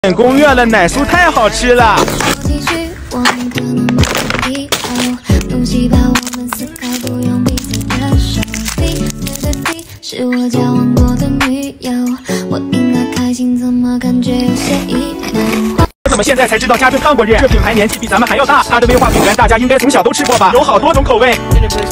攻略了，奶酥太好吃了。是我交往过的女友，我应该开心，怎么感觉有些意外？我怎么现在才知道嘉顿烫过日？这品牌年纪比咱们还要大，它的威化饼干大家应该从小都吃过吧？有好多种口味。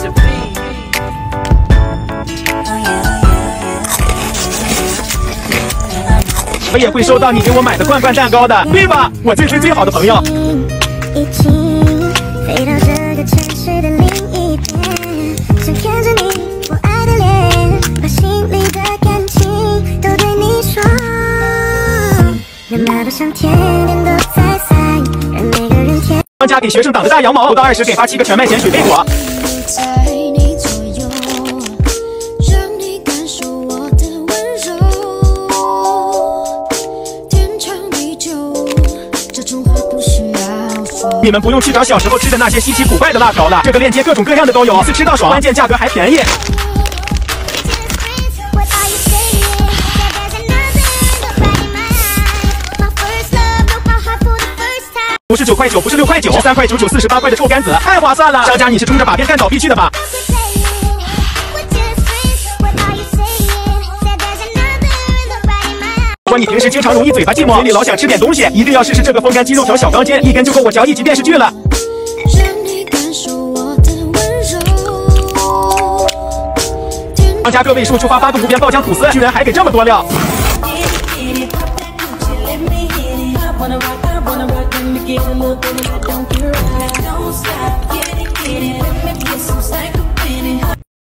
我也会收到你给我买的罐罐蛋糕的，对吧？我最最最好的朋友。一起飞到这个城市的另一边，想看着你我爱的脸，把心里的感情都对你说，哪怕都像天边的彩彩，让每个人天。商家给学生党的大羊毛，不到20给发7个全麦咸水贝果。你们不用去找小时候吃的那些稀奇古怪的辣条了，这个链接各种各样的都有，一次吃到爽，关键价格还便宜。59块9，不是6块9，13块9 48块的臭干子，太划算了！商家你是冲着把店干倒闭去的吧？如果你平时经常容易嘴巴寂寞，嘴里老想吃点东西，一定要试试这个风干鸡肉条小钢筋，一根就够我嚼1集电视剧了。商家个位数触发8个无边爆浆吐司，居然还给这么多料。Don't